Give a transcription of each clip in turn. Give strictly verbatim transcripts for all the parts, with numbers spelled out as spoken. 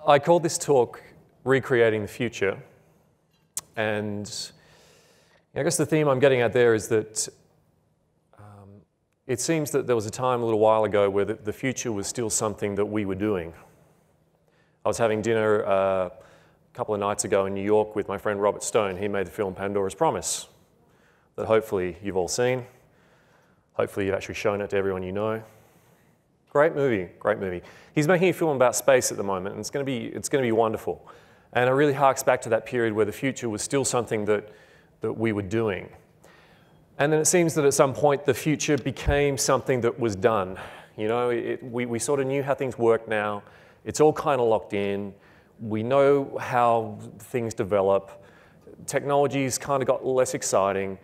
I called this talk Recreating the Future, and I guess the theme I'm getting at there is that um, it seems that there was a time a little while ago where the, the future was still something that we were doing. I was having dinner uh, a couple of nights ago in New York with my friend Robert Stone. He made the film Pandora's Promise, that hopefully you've all seen. Hopefully you've actually shown it to everyone you know. Great movie, great movie. He's making a film about space at the moment, and it's going to be, it's going to be wonderful. And it really harks back to that period where the future was still something that, that we were doing. And then it seems that at some point the future became something that was done. You know, it, we, we sort of knew how things work now. It's all kind of locked in. We know how things develop. Technology's kind of got less exciting.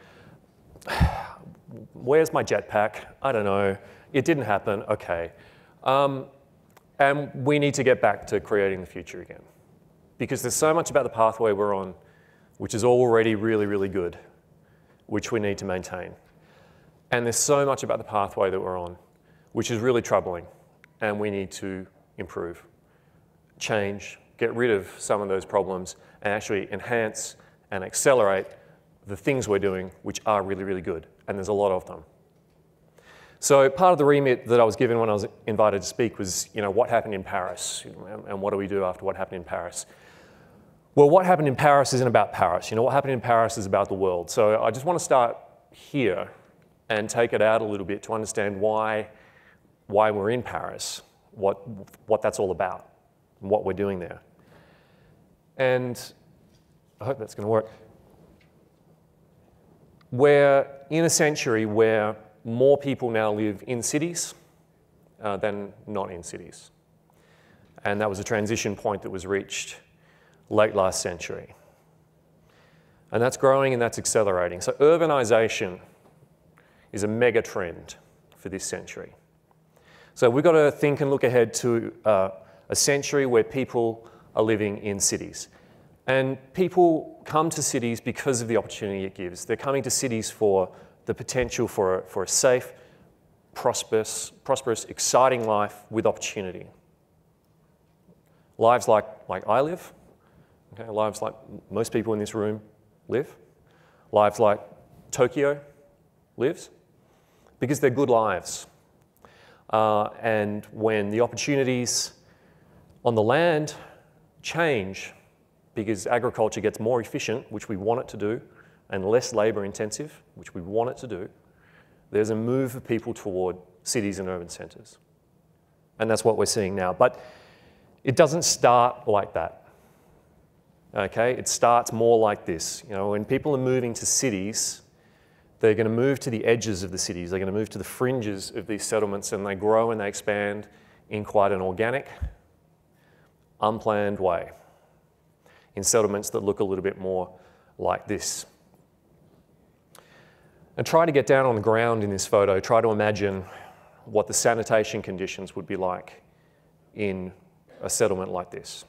Where's my jetpack? I don't know. It didn't happen, okay. Um, and we need to get back to creating the future again. Because there's so much about the pathway we're on, which is already really, really good, which we need to maintain. And there's so much about the pathway that we're on, which is really troubling, and we need to improve, change, get rid of some of those problems, and actually enhance and accelerate the things we're doing, which are really, really good. And there's a lot of them. So part of the remit that I was given when I was invited to speak was, you know, what happened in Paris, and what do we do after what happened in Paris? Well, what happened in Paris isn't about Paris. You know, what happened in Paris is about the world. So I just want to start here and take it out a little bit to understand why, why we're in Paris, what, what that's all about, and what we're doing there. And I hope that's going to work. We're in a century where more people now live in cities uh, than not in cities. And that was a transition point that was reached late last century. And that's growing and that's accelerating. So urbanization is a mega trend for this century. So we've got to think and look ahead to uh, a century where people are living in cities. And people come to cities because of the opportunity it gives. They're coming to cities for the potential for a, for a safe, prosperous, prosperous, exciting life with opportunity. Lives like, like I live, okay, lives like most people in this room live, lives like Tokyo lives, because they're good lives. Uh, and when the opportunities on the land change, because agriculture gets more efficient, which we want it to do, and less labour intensive, which we want it to do, there's a move of people toward cities and urban centres. And that's what we're seeing now. But it doesn't start like that, okay? It starts more like this. You know, when people are moving to cities, they're going to move to the edges of the cities. They're going to move to the fringes of these settlements, and they grow and they expand in quite an organic, unplanned way, in settlements that look a little bit more like this. And try to get down on the ground in this photo, try to imagine what the sanitation conditions would be like in a settlement like this.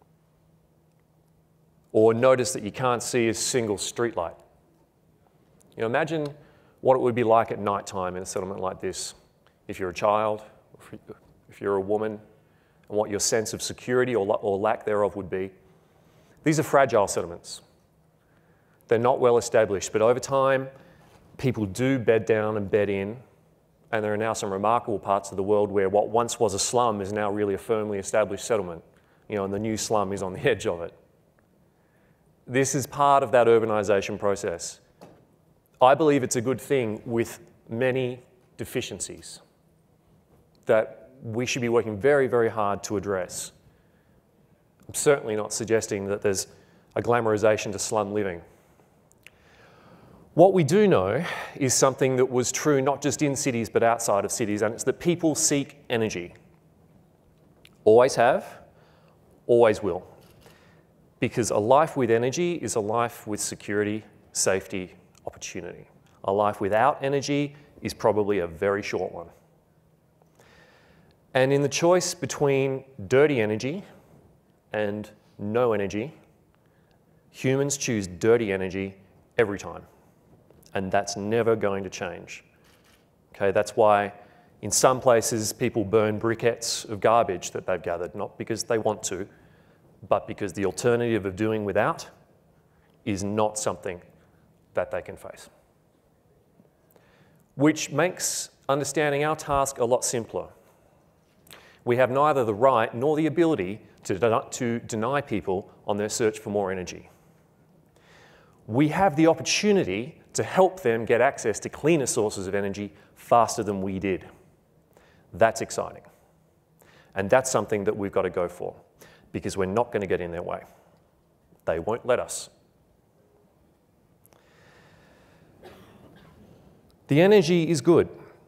Or notice that you can't see a single street light. You know, imagine what it would be like at night time in a settlement like this, if you're a child, if you're a woman, and what your sense of security or, or lack thereof would be. These are fragile settlements. They're not well established, but over time, people do bed down and bed in, and there are now some remarkable parts of the world where what once was a slum is now really a firmly established settlement, you know, and the new slum is on the edge of it. This is part of that urbanisation process. I believe it's a good thing with many deficiencies that we should be working very, very hard to address. I'm certainly not suggesting that there's a glamorisation to slum living. What we do know is something that was true not just in cities but outside of cities, and it's that people seek energy. Always have, always will. Because a life with energy is a life with security, safety, opportunity. A life without energy is probably a very short one. And in the choice between dirty energy and no energy, humans choose dirty energy every time. And that's never going to change. Okay, that's why in some places people burn briquettes of garbage that they've gathered, not because they want to, but because the alternative of doing without is not something that they can face. Which makes understanding our task a lot simpler. We have neither the right nor the ability to, de- to deny people on their search for more energy. We have the opportunity to help them get access to cleaner sources of energy faster than we did. That's exciting. And that's something that we've got to go for, because we're not going to get in their way. They won't let us. The energy is good.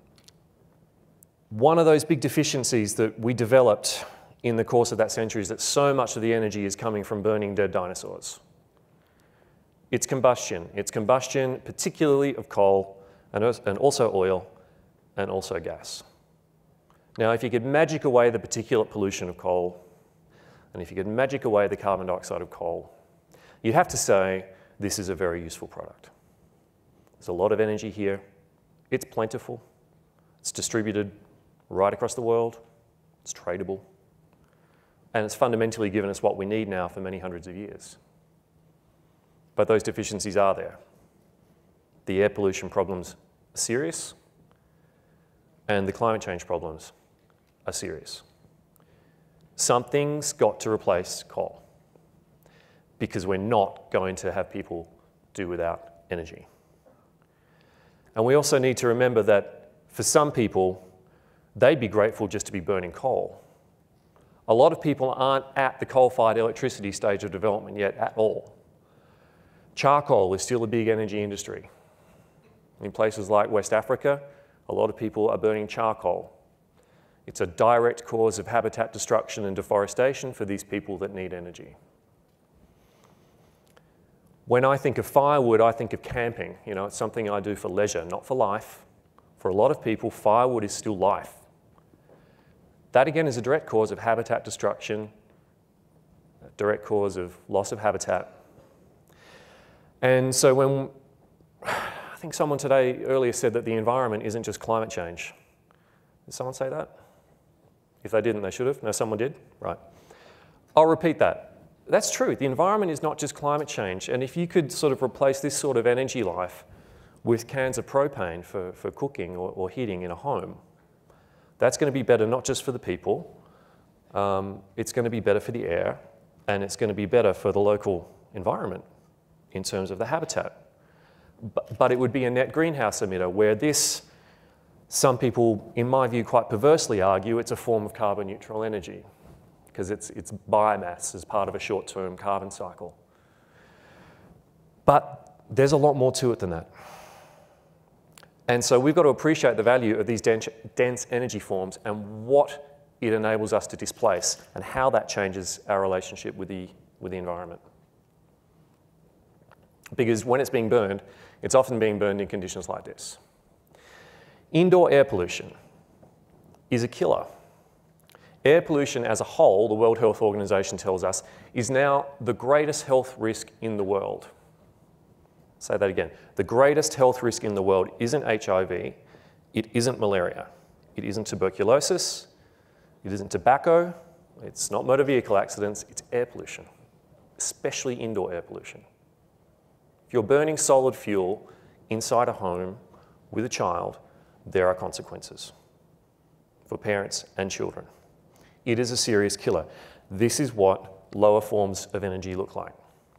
One of those big deficiencies that we developed in the course of that century is that so much of the energy is coming from burning dead dinosaurs. It's combustion. It's combustion particularly of coal and also oil and also gas. Now, if you could magic away the particulate pollution of coal, and if you could magic away the carbon dioxide of coal, you'd have to say this is a very useful product. There's a lot of energy here. It's plentiful. It's distributed right across the world. It's tradable. And it's fundamentally given us what we need now for many hundreds of years. But those deficiencies are there. The air pollution problems are serious, and the climate change problems are serious. Something's got to replace coal, because we're not going to have people do without energy. And we also need to remember that for some people, they'd be grateful just to be burning coal. A lot of people aren't at the coal-fired electricity stage of development yet at all. Charcoal is still a big energy industry. In places like West Africa, a lot of people are burning charcoal. It's a direct cause of habitat destruction and deforestation for these people that need energy. When I think of firewood, I think of camping. You know, it's something I do for leisure, not for life. For a lot of people, firewood is still life. That again is a direct cause of habitat destruction, a direct cause of loss of habitat. And so when, I think someone today earlier said that the environment isn't just climate change. Did someone say that? If they didn't, they should have. No, someone did? Right. I'll repeat that. That's true. The environment is not just climate change. And if you could sort of replace this sort of energy life with cans of propane for, for cooking or, or heating in a home, that's going to be better not just for the people, um, it's going to be better for the air, and it's going to be better for the local environment in terms of the habitat. But, but it would be a net greenhouse emitter, where this, some people, in my view, quite perversely argue it's a form of carbon neutral energy, because it's, it's biomass as part of a short-term carbon cycle. But there's a lot more to it than that. And so we've got to appreciate the value of these dense, dense energy forms and what it enables us to displace and how that changes our relationship with the, with the environment. Because when it's being burned, it's often being burned in conditions like this. Indoor air pollution is a killer. Air pollution as a whole, the World Health Organization tells us, is now the greatest health risk in the world. Say that again. The greatest health risk in the world isn't H I V, it isn't malaria, it isn't tuberculosis, it isn't tobacco, it's not motor vehicle accidents, it's air pollution, especially indoor air pollution. If you're burning solid fuel inside a home with a child, there are consequences for parents and children. It is a serious killer. This is what lower forms of energy look like.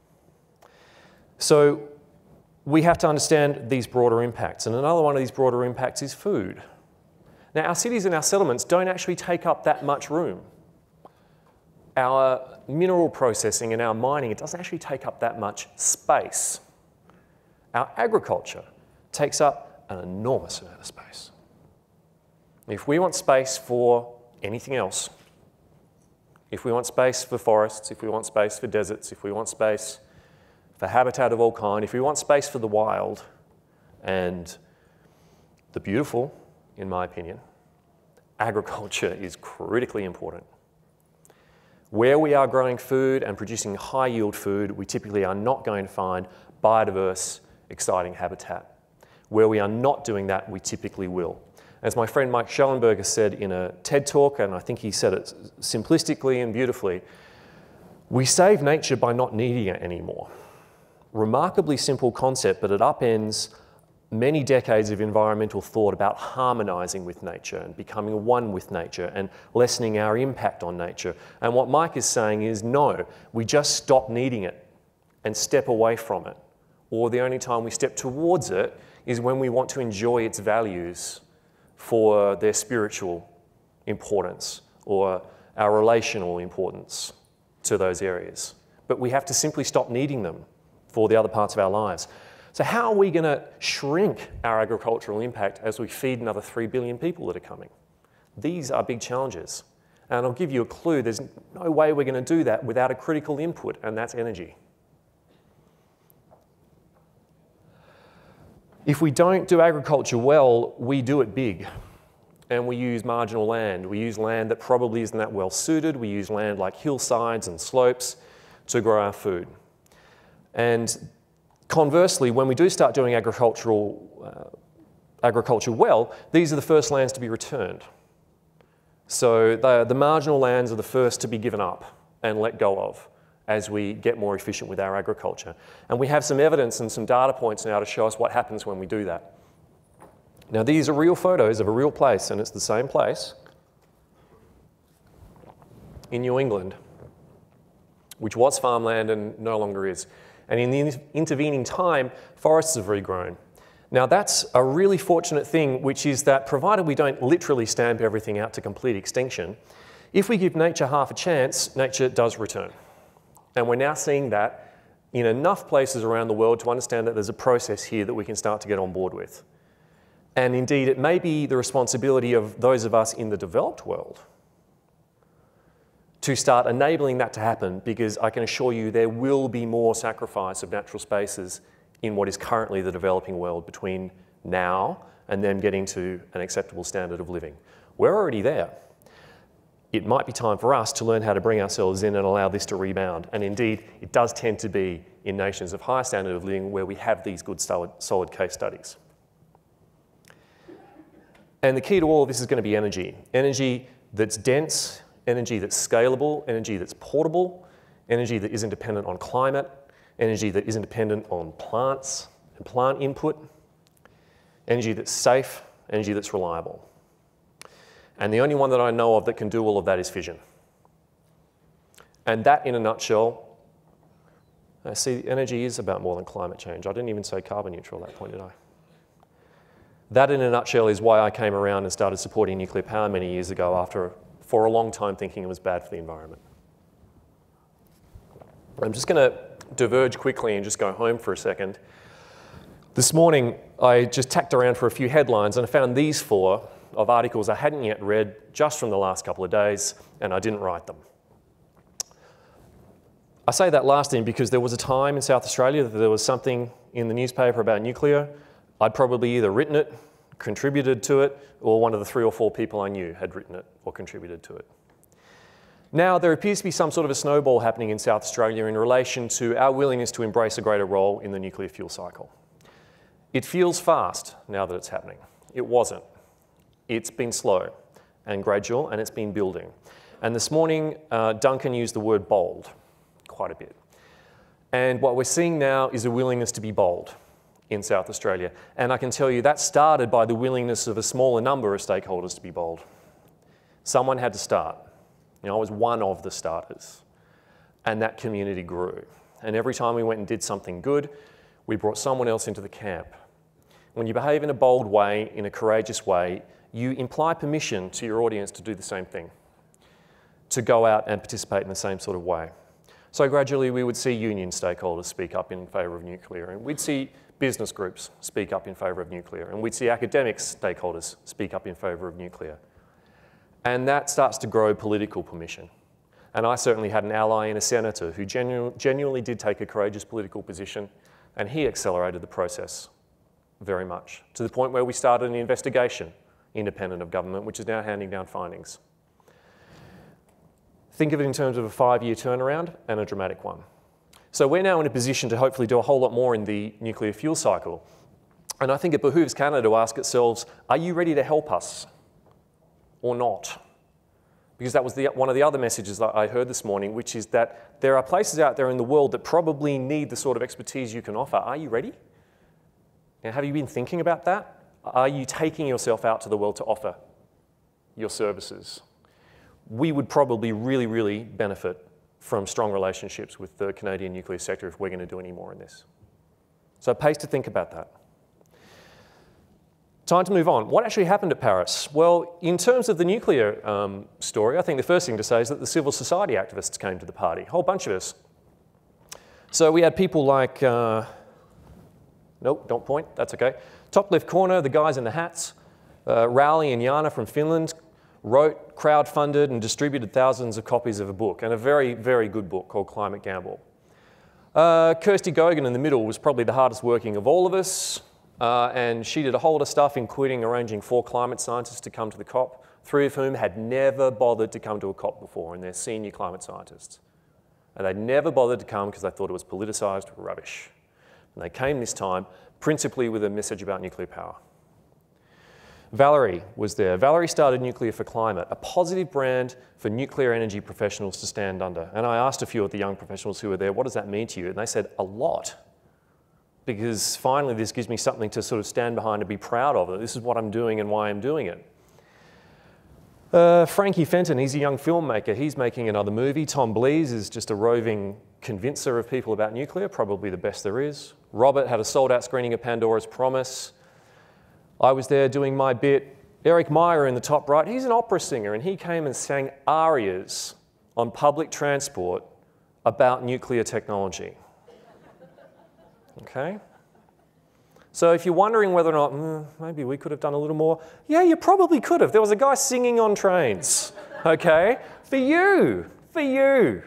So we have to understand these broader impacts. And another one of these broader impacts is food. Now, our cities and our settlements don't actually take up that much room. Our mineral processing and our mining, it doesn't actually take up that much space. Our agriculture takes up an enormous amount of space. If we want space for anything else, if we want space for forests, if we want space for deserts, if we want space for habitat of all kind, if we want space for the wild and the beautiful, in my opinion, agriculture is critically important. Where we are growing food and producing high yield food, we typically are not going to find biodiverse, exciting habitat. Where we are not doing that, we typically will. As my friend Mike Schellenberger said in a TED talk, and I think he said it simplistically and beautifully, We save nature by not needing it anymore. Remarkably simple concept, but it upends many decades of environmental thought about harmonizing with nature and becoming one with nature and lessening our impact on nature. And what Mike is saying is, no, we just stop needing it and step away from it. Or the only time we step towards it is when we want to enjoy its values for their spiritual importance or our relational importance to those areas. But we have to simply stop needing them for the other parts of our lives. So how are we going to shrink our agricultural impact as we feed another three billion people that are coming? These are big challenges. And I'll give you a clue, there's no way we're going to do that without a critical input, and that's energy. If we don't do agriculture well, we do it big. And we use marginal land. We use land that probably isn't that well suited. We use land like hillsides and slopes to grow our food. And conversely, when we do start doing agricultural, uh, agriculture well, these are the first lands to be returned. So the, the marginal lands are the first to be given up and let go of as we get more efficient with our agriculture. And we have some evidence and some data points now to show us what happens when we do that. Now, these are real photos of a real place, and it's the same place in New England, which was farmland and no longer is. And in the intervening time, forests have regrown. Now, that's a really fortunate thing, which is that provided we don't literally stamp everything out to complete extinction, if we give nature half a chance, nature does return. And we're now seeing that in enough places around the world to understand that there's a process here that we can start to get on board with. And indeed, it may be the responsibility of those of us in the developed world to start enabling that to happen, because I can assure you there will be more sacrifice of natural spaces in what is currently the developing world between now and them getting to an acceptable standard of living. We're already there. It might be time for us to learn how to bring ourselves in and allow this to rebound. And indeed, it does tend to be in nations of higher standard of living where we have these good solid, solid case studies. And the key to all of this is going to be energy. Energy that's dense, energy that's scalable, energy that's portable, energy that isn't dependent on climate, energy that isn't dependent on plants and plant input, energy that's safe, energy that's reliable. And the only one that I know of that can do all of that is fission. And that, in a nutshell, uh, see, energy is about more than climate change. I didn't even say carbon neutral at that point, did I? That, in a nutshell, is why I came around and started supporting nuclear power many years ago after, for a long time, thinking it was bad for the environment. I'm just going to diverge quickly and just go home for a second. This morning, I just tacked around for a few headlines, and I found these four of articles I hadn't yet read just from the last couple of days, and I didn't write them. I say that last thing because there was a time in South Australia that there was something in the newspaper about nuclear. I'd probably either written it, contributed to it, or one of the three or four people I knew had written it or contributed to it. Now, there appears to be some sort of a snowball happening in South Australia in relation to our willingness to embrace a greater role in the nuclear fuel cycle. It feels fast now that it's happening. It wasn't. It's been slow and gradual, and it's been building. And this morning, uh, Duncan used the word bold quite a bit. And what we're seeing now is a willingness to be bold in South Australia. And I can tell you that started by the willingness of a smaller number of stakeholders to be bold. Someone had to start. You know, I was one of the starters. And that community grew. And every time we went and did something good, we brought someone else into the camp. When you behave in a bold way, in a courageous way, you imply permission to your audience to do the same thing, to go out and participate in the same sort of way. So gradually we would see union stakeholders speak up in favour of nuclear, and we'd see business groups speak up in favour of nuclear, and we'd see academic stakeholders speak up in favour of nuclear. And that starts to grow political permission. And I certainly had an ally in a senator who genu genuinely did take a courageous political position, and he accelerated the process very much, to the point where we started an investigation independent of government, which is now handing down findings. Think of it in terms of a five-year turnaround and a dramatic one. So we're now in a position to hopefully do a whole lot more in the nuclear fuel cycle. And I think it behooves Canada to ask itself, are you ready to help us or not? because that was the, one of the other messages that I heard this morning, which is that there are places out there in the world that probably need the sort of expertise you can offer. Are you ready? Now, have you been thinking about that? Are you taking yourself out to the world to offer your services? We would probably really, really benefit from strong relationships with the Canadian nuclear sector if we're going to do any more in this. So it pays to think about that. Time to move on. What actually happened at Paris? Well, in terms of the nuclear um, story, I think the first thing to say is that the civil society activists came to the party, a whole bunch of us. So we had people like, uh, nope, don't point, that's okay. Top left corner, the guys in the hats, uh, Rauli and Jana from Finland, wrote, crowdfunded and distributed thousands of copies of a book, and a very, very good book called Climate Gamble. Uh, Kirsty Gogan in the middle was probably the hardest working of all of us. Uh, and she did a whole lot of stuff, including arranging four climate scientists to come to the COP, three of whom had never bothered to come to a COP before, and they're senior climate scientists. And they'd never bothered to come because they thought it was politicised rubbish. And they came this time principally with a message about nuclear power. Valerie was there. Valerie started Nuclear for Climate, a positive brand for nuclear energy professionals to stand under. And I asked a few of the young professionals who were there, what does that mean to you? And they said, a lot. Because finally this gives me something to sort of stand behind and be proud of. This is what I'm doing and why I'm doing it. Uh, Frankie Fenton, he's a young filmmaker. He's making another movie. Tom Blees is just a roving convincer of people about nuclear, probably the best there is. Robert had a sold-out screening of Pandora's Promise. I was there doing my bit. Eric Meyer in the top right, he's an opera singer, and he came and sang arias on public transport about nuclear technology. Okay? So if you're wondering whether or not, mm, maybe we could have done a little more, yeah, you probably could have. There was a guy singing on trains, okay? For you, for you.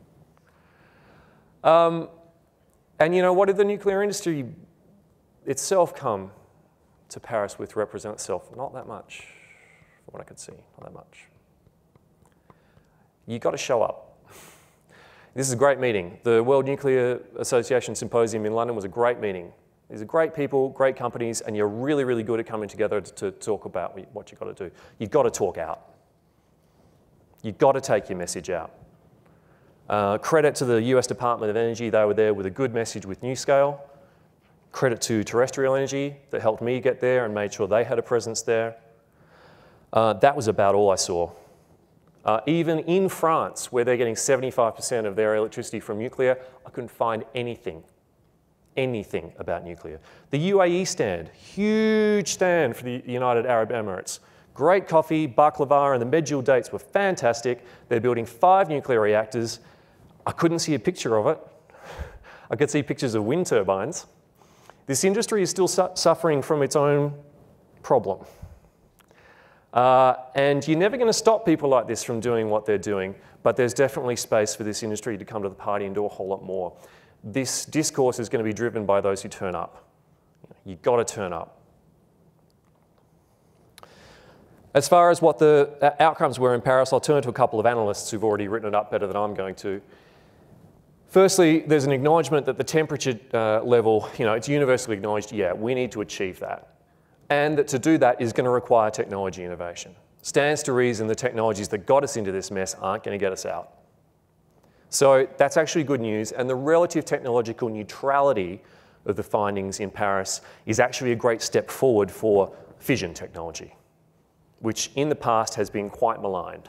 Um, and you know, what did the nuclear industry itself come to Paris with represent itself? Not that much, from what I could see, not that much. You've got to show up. This is a great meeting. The World Nuclear Association Symposium in London was a great meeting. These are great people, great companies, and you're really, really good at coming together to, to talk about what you've got to do. You've got to talk out. You've got to take your message out. Uh, credit to the U S Department of Energy. They were there with a good message with NuScale. Credit to Terrestrial Energy that helped me get there and made sure they had a presence there. Uh, that was about all I saw. Uh, even in France, where they're getting seventy-five percent of their electricity from nuclear, I couldn't find anything, anything about nuclear. The U A E stand, huge stand for the United Arab Emirates. Great coffee, baklava, and the Medjool dates were fantastic. They're building five nuclear reactors. I couldn't see a picture of it. I could see pictures of wind turbines. This industry is still su suffering from its own problem. Uh, and you're never going to stop people like this from doing what they're doing, but there's definitely space for this industry to come to the party and do a whole lot more. This discourse is going to be driven by those who turn up. You've got to turn up. As far as what the outcomes were in Paris, I'll turn to a couple of analysts who've already written it up better than I'm going to. Firstly, there's an acknowledgement that the temperature uh, level, you know, it's universally acknowledged, yeah, we need to achieve that. And that to do that is going to require technology innovation. Stands to reason the technologies that got us into this mess aren't going to get us out. So that's actually good news, and the relative technological neutrality of the findings in Paris is actually a great step forward for fission technology, which in the past has been quite maligned.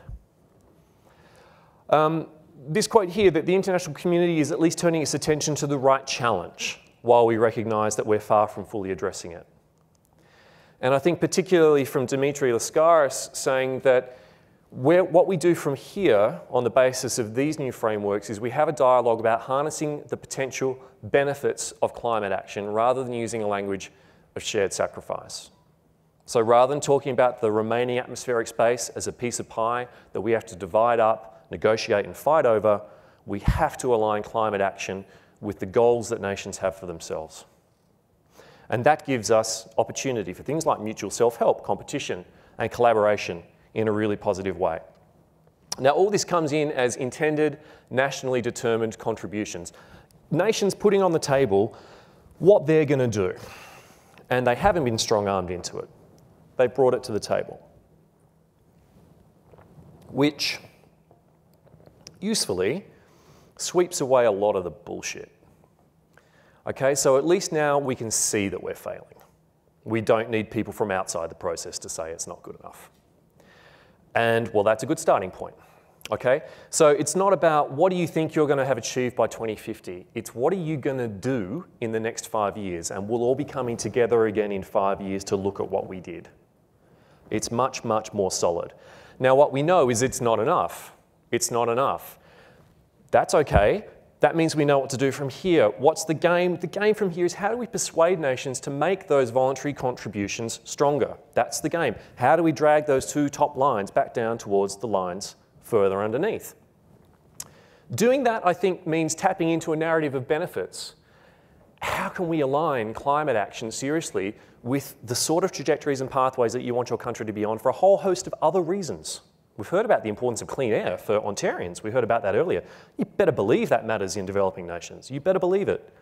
Um, this quote here, that the international community is at least turning its attention to the right challenge, while we recognise that we're far from fully addressing it. And I think particularly from Dimitri Lascaris saying that we're, what we do from here on the basis of these new frameworks is we have a dialogue about harnessing the potential benefits of climate action rather than using a language of shared sacrifice. So rather than talking about the remaining atmospheric space as a piece of pie that we have to divide up, negotiate and fight over, we have to align climate action with the goals that nations have for themselves. And that gives us opportunity for things like mutual self-help, competition, and collaboration in a really positive way. Now, all this comes in as intended, nationally determined contributions. Nations putting on the table what they're going to do. And they haven't been strong-armed into it. They brought it to the table. which usefully sweeps away a lot of the bullshit. Okay, so at least now we can see that we're failing. We don't need people from outside the process to say it's not good enough. And, well, that's a good starting point. Okay, so it's not about what do you think you're going to have achieved by twenty fifty. It's what are you going to do in the next five years, and we'll all be coming together again in five years to look at what we did. It's much, much more solid. Now, what we know is it's not enough. It's not enough. That's okay. That means we know what to do from here. What's the game? The game from here is how do we persuade nations to make those voluntary contributions stronger? That's the game. How do we drag those two top lines back down towards the lines further underneath? Doing that, I think, means tapping into a narrative of benefits. How can we align climate action seriously with the sort of trajectories and pathways that you want your country to be on for a whole host of other reasons? We've heard about the importance of clean air for Ontarians. We heard about that earlier. You better believe that matters in developing nations. You better believe it.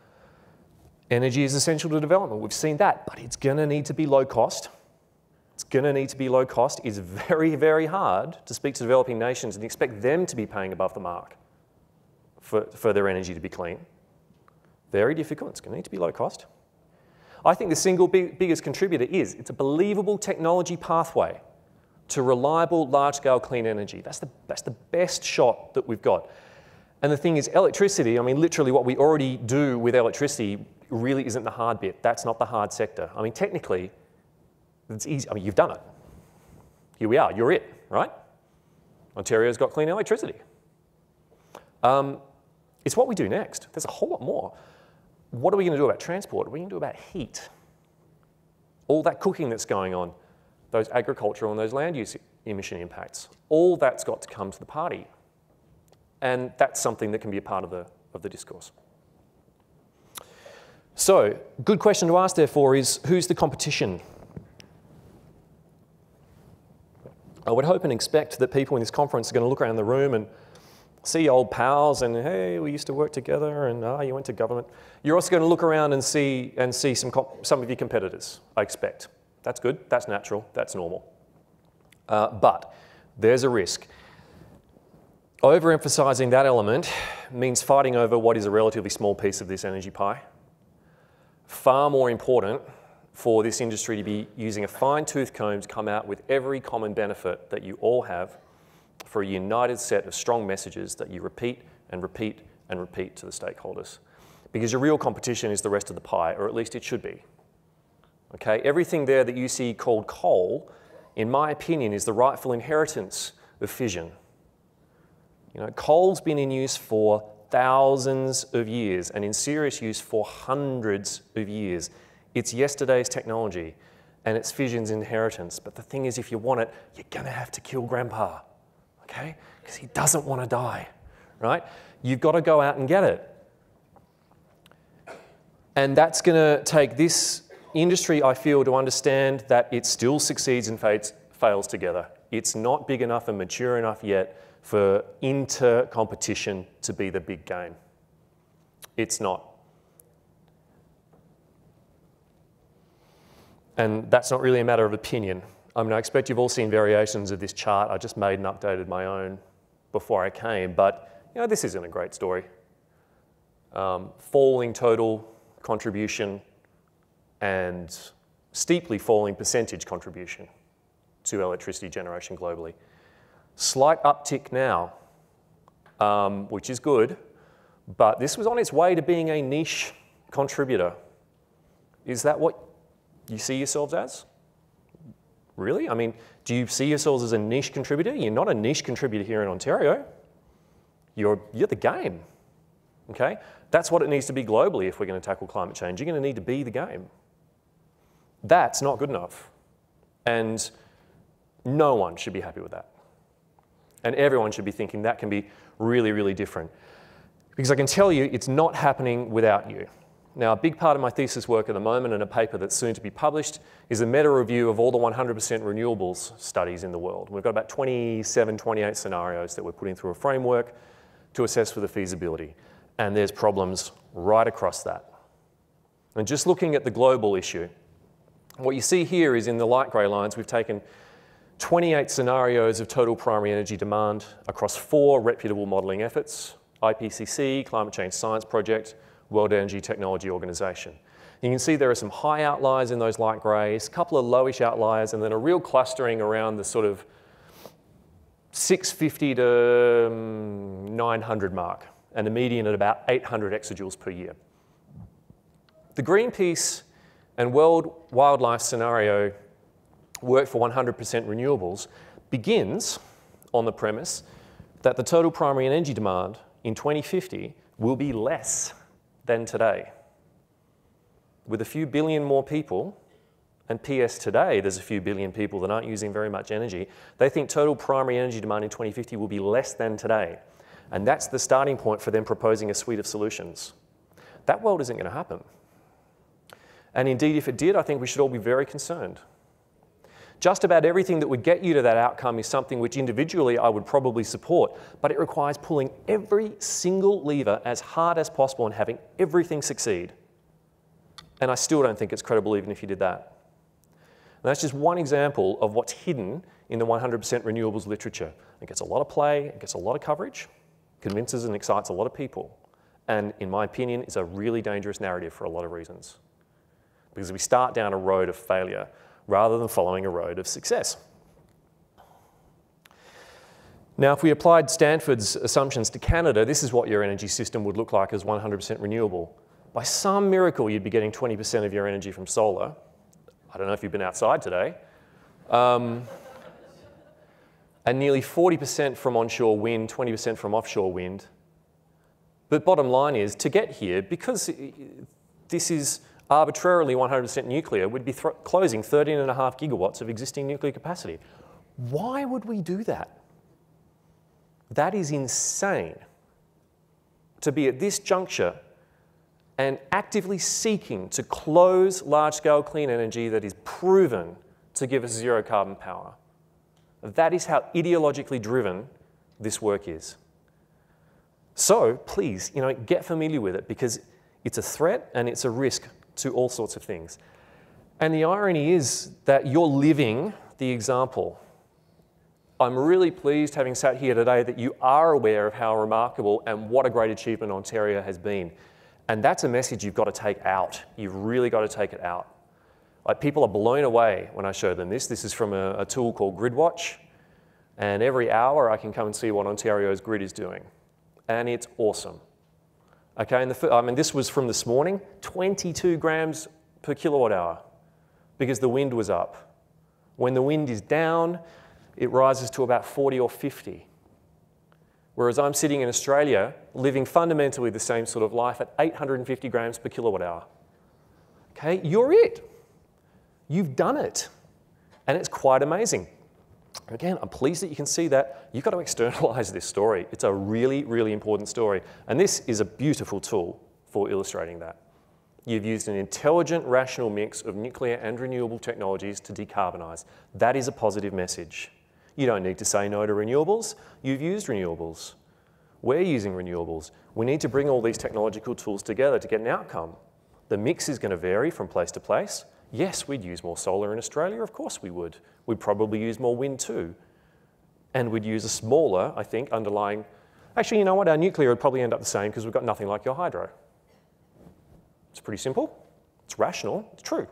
Energy is essential to development. We've seen that, but it's going to need to be low cost. It's going to need to be low cost. It's very, very hard to speak to developing nations and expect them to be paying above the mark for, for their energy to be clean. Very difficult. It's going to need to be low cost. I think the single big, biggest contributor is it's a believable technology pathway to reliable, large-scale clean energy. That's the, that's the best shot that we've got. And the thing is, electricity, I mean, literally what we already do with electricity really isn't the hard bit. That's not the hard sector. I mean, technically, it's easy. I mean, you've done it. Here we are. You're it, right? Ontario's got clean electricity. Um, it's what we do next. There's a whole lot more. What are we going to do about transport? What are we going to do about heat? All that cooking that's going on, those agricultural and those land use emission impacts, all that's got to come to the party. And that's something that can be a part of the, of the discourse. So, good question to ask, therefore, is who's the competition? I would hope and expect that people in this conference are going to look around the room and see old pals and, hey, we used to work together and, ah, oh, you went to government. You're also going to look around and see, and see some, some of your competitors, I expect. That's good, that's natural, that's normal. Uh, but there's a risk. Overemphasizing that element means fighting over what is a relatively small piece of this energy pie. Far more important for this industry to be using a fine-tooth comb to come out with every common benefit that you all have for a united set of strong messages that you repeat and repeat and repeat to the stakeholders. Because your real competition is the rest of the pie, or at least it should be. Okay, everything there that you see called coal, in my opinion, is the rightful inheritance of fission. You know, coal's been in use for thousands of years and in serious use for hundreds of years. It's yesterday's technology and it's fission's inheritance. But the thing is, if you want it, you're gonna have to kill Grandpa, okay? Because he doesn't want to die, right? You've got to go out and get it. And that's gonna take this industry, I feel, to understand that it still succeeds and fails, fails together. It's not big enough and mature enough yet for inter-competition to be the big game. It's not. And that's not really a matter of opinion. I mean, I expect you've all seen variations of this chart. I just made and updated my own before I came, but you know, this isn't a great story. Um, falling total contribution and steeply falling percentage contribution to electricity generation globally. Slight uptick now, um, which is good, but this was on its way to being a niche contributor. Is that what you see yourselves as? Really? I mean, do you see yourselves as a niche contributor? You're not a niche contributor here in Ontario. You're, you're the game, okay? That's what it needs to be globally if we're going to tackle climate change. You're going to need to be the game. That's not good enough. And no one should be happy with that. And everyone should be thinking that can be really, really different. Because I can tell you, it's not happening without you. Now, a big part of my thesis work at the moment and a paper that's soon to be published is a meta-review of all the one hundred percent renewables studies in the world. We've got about twenty-seven, twenty-eight scenarios that we're putting through a framework to assess for the feasibility. And there's problems right across that. And just looking at the global issue, what you see here is in the light grey lines, we've taken twenty-eight scenarios of total primary energy demand across four reputable modelling efforts: I P C C, Climate Change Science Project, World Energy Technology Organisation. You can see there are some high outliers in those light greys, a couple of lowish outliers, and then a real clustering around the sort of six fifty to nine hundred mark, and a median at about eight hundred exajoules per year. The Greenpeace and World Wildlife scenario, work for one hundred percent renewables, begins on the premise that the total primary energy demand in twenty fifty will be less than today. With a few billion more people, and P S today there's a few billion people that aren't using very much energy, they think total primary energy demand in twenty fifty will be less than today. And that's the starting point for them proposing a suite of solutions. That world isn't going to happen. And indeed, if it did, I think we should all be very concerned. Just about everything that would get you to that outcome is something which individually I would probably support, but it requires pulling every single lever as hard as possible and having everything succeed. And I still don't think it's credible even if you did that. And that's just one example of what's hidden in the one hundred percent renewables literature. It gets a lot of play, it gets a lot of coverage, convinces and excites a lot of people, and in my opinion, is a really dangerous narrative for a lot of reasons. Because we start down a road of failure rather than following a road of success. Now, if we applied Stanford's assumptions to Canada, this is what your energy system would look like as one hundred percent renewable. By some miracle, you'd be getting twenty percent of your energy from solar. I don't know if you've been outside today. Um, and nearly forty percent from onshore wind, twenty percent from offshore wind. But bottom line is, to get here, because this is arbitrarily one hundred percent nuclear, we'd be th closing thirteen and a half gigawatts of existing nuclear capacity. Why would we do that? That is insane. To be at this juncture and actively seeking to close large-scale clean energy that is proven to give us zero carbon power. That is how ideologically driven this work is. So please, you know, get familiar with it, because it's a threat and it's a risk to all sorts of things. And the irony is that you're living the example. I'm really pleased, having sat here today, that you are aware of how remarkable and what a great achievement Ontario has been. And that's a message you've got to take out. You've really got to take it out. Like, people are blown away when I show them this. This is from a, a tool called GridWatch. And every hour I can come and see what Ontario's grid is doing. And it's awesome. Okay, and the, I mean, this was from this morning, twenty-two grams per kilowatt hour, because the wind was up. When the wind is down, it rises to about forty or fifty. Whereas I'm sitting in Australia, living fundamentally the same sort of life at eight hundred fifty grams per kilowatt hour. Okay, you're it. You've done it. And it's quite amazing. Again, I'm pleased that you can see that. You've got to externalize this story. It's a really, really important story. And this is a beautiful tool for illustrating that. You've used an intelligent, rational mix of nuclear and renewable technologies to decarbonise. That is a positive message. You don't need to say no to renewables. You've used renewables. We're using renewables. We need to bring all these technological tools together to get an outcome. The mix is going to vary from place to place. Yes, we'd use more solar in Australia. Of course we would. We'd probably use more wind too. And we'd use a smaller, I think, underlying... Actually, you know what? Our nuclear would probably end up the same, because we've got nothing like your hydro. It's pretty simple. It's rational. It's true.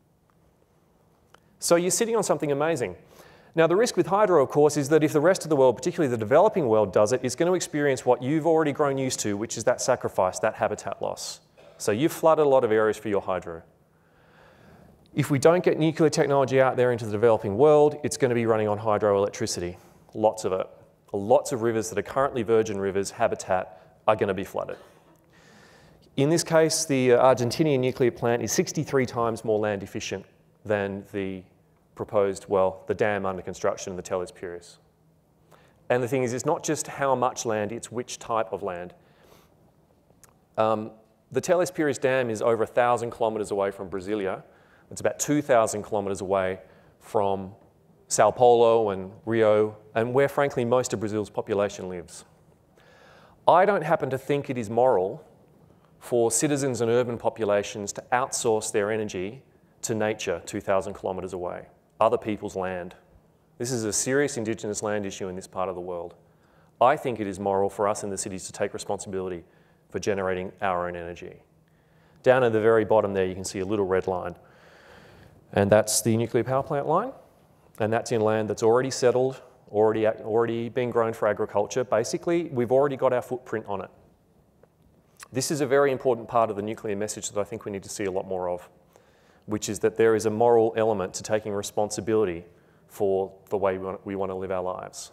So you're sitting on something amazing. Now, the risk with hydro, of course, is that if the rest of the world, particularly the developing world, does it, it's going to experience what you've already grown used to, which is that sacrifice, that habitat loss. So you've flooded a lot of areas for your hydro. If we don't get nuclear technology out there into the developing world, it's going to be running on hydroelectricity. Lots of it. Lots of rivers that are currently virgin rivers, habitat, are going to be flooded. In this case, the Argentinian nuclear plant is sixty-three times more land efficient than the proposed, well, the dam under construction in the Teles Pires. And the thing is, it's not just how much land, it's which type of land. Um, the Teles Pires dam is over one thousand kilometres away from Brasilia. It's about two thousand kilometres away from Sao Paulo and Rio, and where, frankly, most of Brazil's population lives. I don't happen to think it is moral for citizens and urban populations to outsource their energy to nature two thousand kilometres away, other people's land. This is a serious Indigenous land issue in this part of the world. I think it is moral for us in the cities to take responsibility for generating our own energy. Down at the very bottom there, you can see a little red line. And that's the nuclear power plant line. And that's in land that's already settled, already, already being grown for agriculture. Basically, we've already got our footprint on it. This is a very important part of the nuclear message that I think we need to see a lot more of, which is that there is a moral element to taking responsibility for the way we want, we want to live our lives.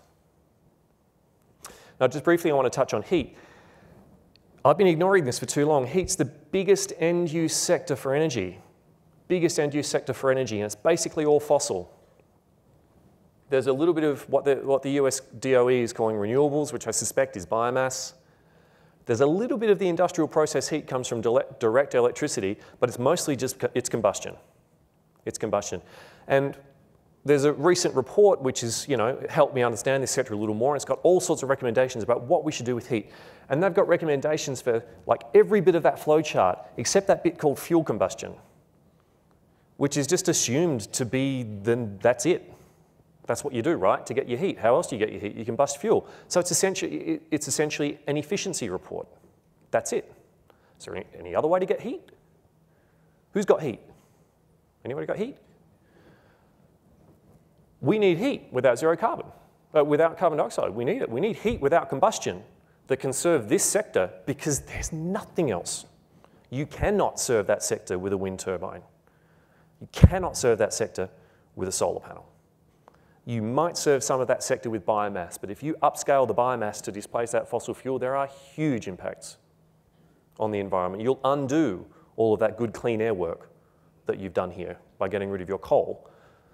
Now, just briefly, I want to touch on heat. I've been ignoring this for too long. Heat's the biggest end-use sector for energy. Biggest end-use sector for energy, and it's basically all fossil. There's a little bit of what the, what the U S D O E is calling renewables, which I suspect is biomass. There's a little bit of the industrial process heat comes from direct electricity, but it's mostly just, it's combustion. It's combustion. And there's a recent report which has, you know, helped me understand this sector a little more, and it's got all sorts of recommendations about what we should do with heat. And they've got recommendations for like every bit of that flow chart, except that bit called fuel combustion, which is just assumed to be, then that's it. That's what you do, right, to get your heat. How else do you get your heat? You combust fuel. So it's essentially, it's essentially an efficiency report. That's it. Is there any, any other way to get heat? Who's got heat? Anybody got heat? We need heat without zero carbon, uh, without carbon dioxide. We need it. We need heat without combustion that can serve this sector, because there's nothing else. You cannot serve that sector with a wind turbine. You cannot serve that sector with a solar panel. You might serve some of that sector with biomass, but if you upscale the biomass to displace that fossil fuel, there are huge impacts on the environment. You'll undo all of that good clean air work that you've done here by getting rid of your coal.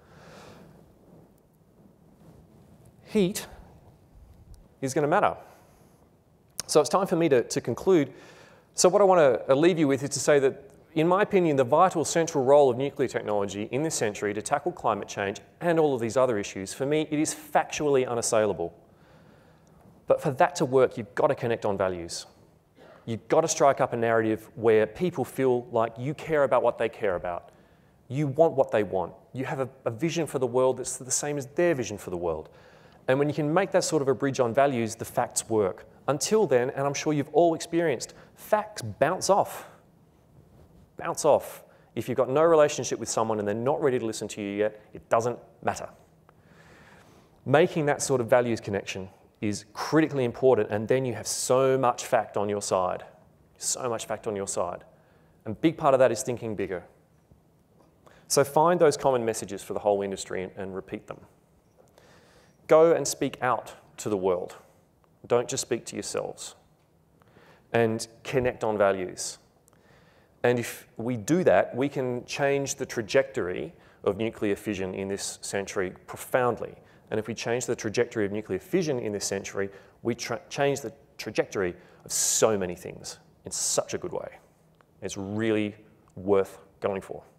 Heat is going to matter. So it's time for me to, to conclude. So what I want to leave you with is to say that, in my opinion, the vital central role of nuclear technology in this century to tackle climate change and all of these other issues, for me, it is factually unassailable. But for that to work, you've got to connect on values. You've got to strike up a narrative where people feel like you care about what they care about. You want what they want. You have a, a vision for the world that's the same as their vision for the world. And when you can make that sort of a bridge on values, the facts work. Until then, and I'm sure you've all experienced, facts bounce off. Bounce off. If you've got no relationship with someone and they're not ready to listen to you yet, it doesn't matter. Making that sort of values connection is critically important, and then you have so much fact on your side. So much fact on your side. And a big part of that is thinking bigger. So find those common messages for the whole industry and, and repeat them. Go and speak out to the world. Don't just speak to yourselves. And connect on values. And if we do that, we can change the trajectory of nuclear fission in this century profoundly. And if we change the trajectory of nuclear fission in this century, we change the trajectory of so many things in such a good way. It's really worth going for.